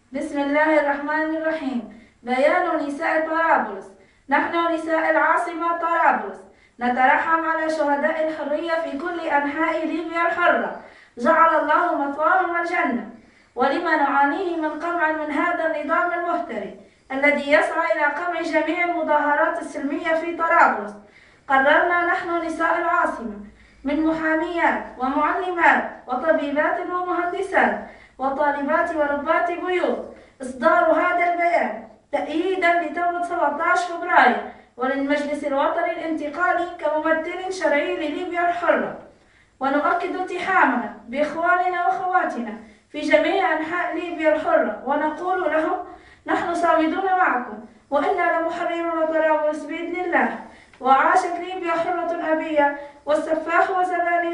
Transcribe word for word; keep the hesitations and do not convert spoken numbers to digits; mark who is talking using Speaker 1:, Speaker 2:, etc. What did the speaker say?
Speaker 1: بسم الله الرحمن الرحيم. بيان نساء طرابلس. نحن نساء العاصمة طرابلس نترحم على شهداء الحرية في كل أنحاء ليبيا الحرة، جعل الله مثواهم الجنة. ولما نعانيه من قمع من هذا النظام المهترئ الذي يسعى إلى قمع جميع المظاهرات السلمية في طرابلس، قررنا نحن نساء العاصمة من محاميات ومعلمات وطبيبات ومهندسات وطالبات وربات بيوت إصدار هذا البيان تأييدا لثورة سبعة عشر فبراير وللمجلس الوطني الانتقالي كممثل شرعي لليبيا الحرة، ونؤكد التحامنا بإخواننا وأخواتنا في جميع أنحاء ليبيا الحرة، ونقول لهم: نحن صامدون معكم، وإنا لمحررون طرابلس بإذن الله. وعاشت ليبيا حرة أبية والسفاح وزمانه